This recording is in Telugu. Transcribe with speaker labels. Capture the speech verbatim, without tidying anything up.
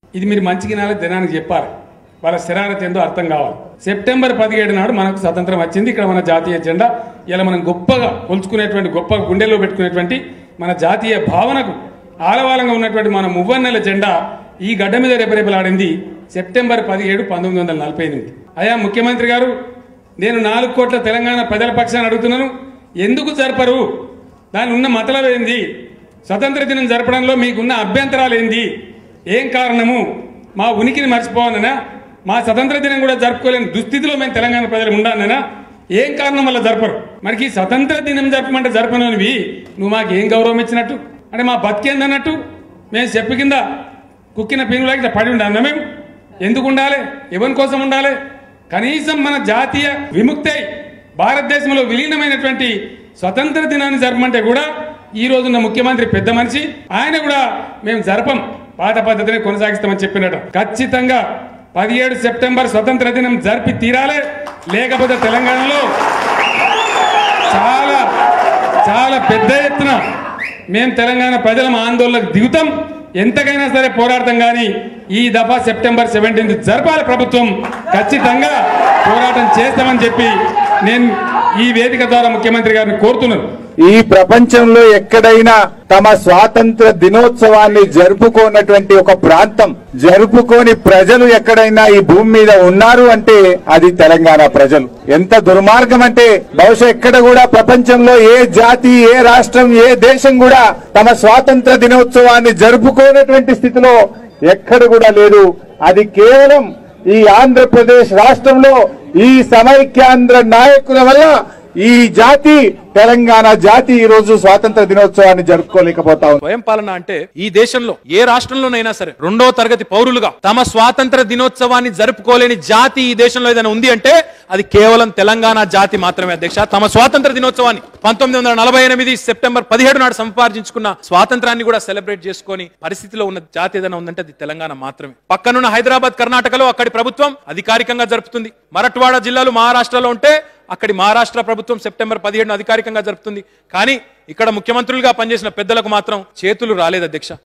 Speaker 1: ఇది మీరు మంచిగా నాలే జనానికి చెప్పాలి, వాళ్ళ శరారత ఏందో అర్థం కావాలి. సెప్టెంబర్ పదిహేడు నాడు మనకు స్వతంత్రం వచ్చింది. ఇక్కడ మన జాతీయ జెండా ఇలా మనం గొప్పగా కొలుచుకునేటువంటి, గొప్ప గుండెల్లో పెట్టుకునేటువంటి మన జాతీయ భావనకు ఆలవాలంగా ఉన్నటువంటి మన మువ్వన్నెల జెండా ఈ గడ్డ మీద రెపరెపలాడింది సెప్టెంబర్ పదిహేడు పంతొమ్మిది వందల నలభై ఎనిమిది. అయా ముఖ్యమంత్రి గారు, నేను నాలుగు కోట్ల తెలంగాణ ప్రజల పక్షాన్ని అడుగుతున్నాను, ఎందుకు జరపరు? దాని ఉన్న మతలబ్ ఏంది? స్వతంత్ర దినం జరపడంలో మీకున్న అభ్యంతరాలు ఏంది? ఏం కారణము? మా ఉనికిని మర్చిపోవాలనా? మా స్వతంత్ర దినం కూడా జరుపుకోలేని దుస్థితిలో మేము తెలంగాణ ప్రజలు ఉండాలనా? ఏం కారణం వల్ల జరపరు? మనకి స్వతంత్ర దినం జరపమంటే జరపనవి నువ్వు మాకు ఏం గౌరవం ఇచ్చినట్టు? అంటే మా బతికేందన్నట్టు? మేము చెప్పు కింద కుక్కిన పీనులాగా ఇట్లా పడి ఉండాలన్నా? మేము ఎందుకు ఉండాలి? ఎవరి కోసం ఉండాలి? కనీసం మన జాతీయ విముక్తి భారతదేశంలో విలీనమైనటువంటి స్వతంత్ర దినాన్ని జరపమంటే కూడా ఈ రోజున్న ముఖ్యమంత్రి పెద్ద మనిషి, ఆయన కూడా మేము జరపం, పాత పద్ధతిని కొనసాగిస్తామని చెప్పినట్ట. ఖచ్చితంగా పదిహేడు సెప్టెంబర్ స్వతంత్ర దినం జరిపి తీరాలే, లేకపోతే తెలంగాణలో చాలా చాలా పెద్ద ఎత్తున మేము తెలంగాణ ప్రజల ఆందోళనకు దిగుతాం, ఎంతకైనా సరే పోరాడతాం. కానీ ఈ దఫా సెప్టెంబర్ సెవెంటీన్త్ జరపాలి ప్రభుత్వం, ఖచ్చితంగా పోరాటం చేస్తామని చెప్పి నేను ఈ వేదిక ద్వారా ముఖ్యమంత్రి గారిని కోరుతున్నాను.
Speaker 2: ఈ ప్రపంచంలో ఎక్కడైనా తమ స్వాతంత్ర దినోత్సవాన్ని జరుపుకోనటువంటి ఒక ప్రాంతం, జరుపుకోని ప్రజలు ఎక్కడైనా ఈ భూమి మీద ఉన్నారు అంటే అది తెలంగాణ ప్రజలు. ఎంత దుర్మార్గం అంటే బహుశా ఎక్కడ కూడా ప్రపంచంలో ఏ జాతి, ఏ రాష్ట్రం, ఏ దేశం కూడా తమ స్వాతంత్ర దినోత్సవాన్ని జరుపుకోనటువంటి స్థితిలో ఎక్కడ కూడా లేదు. అది కేవలం ఈ ఆంధ్రప్రదేశ్ రాష్ట్రంలో ఈ సమైక్యాంధ్ర నాయకుల వల్ల ఈ జాతి, తెలంగాణ జాతి ఈ రోజు స్వాతంత్ర దినోత్సవాన్ని జరుపుకోలేకపోతా ఉంది.
Speaker 3: స్వయం పాలన అంటే ఈ దేశంలో ఏ రాష్ట్రంలోనైనా సరే రెండో తరగతి పౌరులుగా తమ స్వాతంత్ర దినోత్సవాన్ని జరుపుకోలేని జాతి ఈ దేశంలో ఏదైనా ఉంది అంటే అది కేవలం తెలంగాణ జాతి మాత్రమే. అధ్యక్ష, తమ స్వాతంత్ర దినోత్సవాన్ని పంతొమ్మిది వందల నలభై ఎనిమిది సెప్టెంబర్ పదిహేడు నాడు సంపాదించుకున్న స్వాతంత్రాన్ని కూడా సెలబ్రేట్ చేసుకుని పరిస్థితిలో ఉన్న జాతి ఏదైనా ఉందంటే అది తెలంగాణ మాత్రమే. పక్కనున్న హైదరాబాద్, కర్ణాటకలో అక్కడి ప్రభుత్వం అధికారికంగా జరుపుతుంది. మరాఠ్వాడ జిల్లాలు మహారాష్ట్రలో ఉంటే అక్కడి మహారాష్ట్ర ప్రభుత్వం సెప్టెంబర్ పదిహేడును అధికారికంగా జరుపుతుంది. కానీ ఇక్కడ ముఖ్యమంత్రులుగా పనిచేసిన పెద్దలకు మాత్రం చేతులు రాలేదు అధ్యక్ష.